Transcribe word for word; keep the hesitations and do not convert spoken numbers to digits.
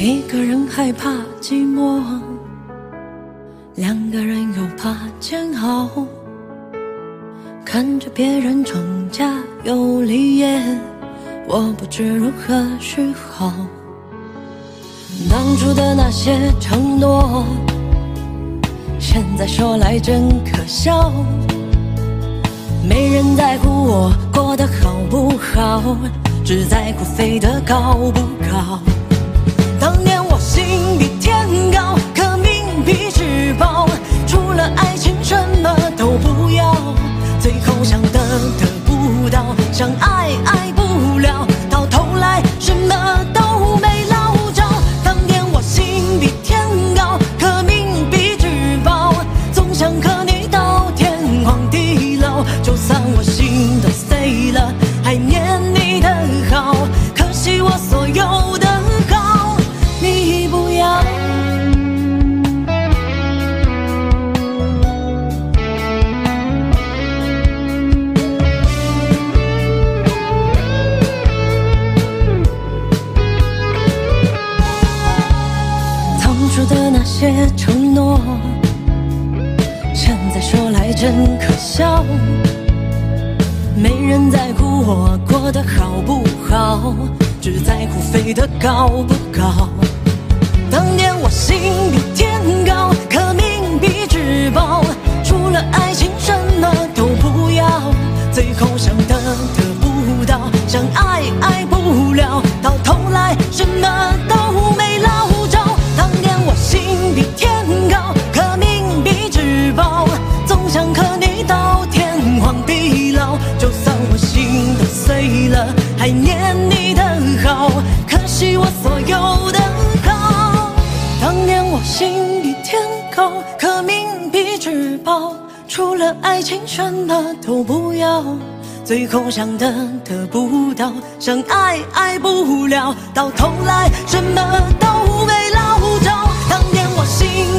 一个人害怕寂寞，两个人又怕煎熬，看着别人成家有立业，我不知如何是好。当初的那些承诺，现在说来真可笑。没人在乎我过得好不好，只在乎飞得高不高。当年我心比天高，可命比纸薄，除了爱情什么都不要，最后想得得不到，想爱爱不了，到头来什么都没捞着。当年我心比天高，可命比纸薄，总想和你到天荒地老，就算我心都碎了，还念你的好，可惜我所有的好你不要。当初的那些承诺，现在说来真可笑。没人在乎我过得好不好，只在乎飞得高不高。当年我心比天高，可命比纸薄，除了爱情什么都不要，最后想得得不到，想爱爱不了，到头来什么都没捞着。当年我心比天高，可命比纸薄，总想和你到天荒地老，就算我心都碎了，还念你的好，可惜我所有的好。当年我心比天高，可命比纸薄，除了爱情什么都不要，最后想得得不到，想爱爱不了，到头来什么都没捞着。当年我心